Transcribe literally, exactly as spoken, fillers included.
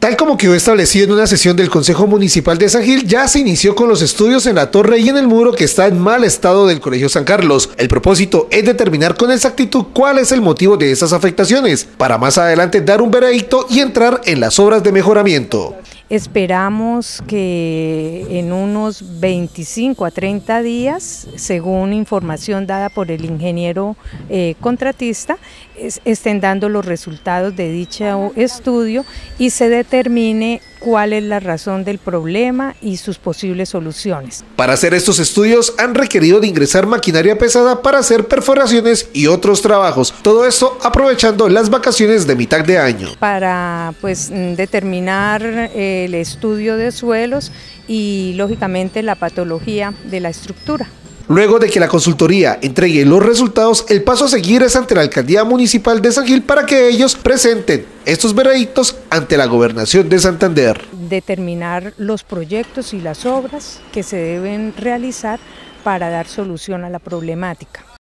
Tal como quedó establecido en una sesión del Consejo Municipal de San Gil, ya se inició con los estudios en la torre y en el muro que está en mal estado del Colegio San Carlos. El propósito es determinar con exactitud cuál es el motivo de esas afectaciones, para más adelante dar un veredicto y entrar en las obras de mejoramiento. Esperamos que en unos veinticinco a treinta días, según información dada por el ingeniero eh, contratista, es, estén dando los resultados de dicho estudio y se determine cuál es la razón del problema y sus posibles soluciones. Para hacer estos estudios han requerido de ingresar maquinaria pesada para hacer perforaciones y otros trabajos, todo esto aprovechando las vacaciones de mitad de año. Para pues determinar eh, el estudio de suelos y lógicamente la patología de la estructura. Luego de que la consultoría entregue los resultados, el paso a seguir es ante la Alcaldía Municipal de San Gil para que ellos presenten estos veredictos ante la Gobernación de Santander. Determinar los proyectos y las obras que se deben realizar para dar solución a la problemática.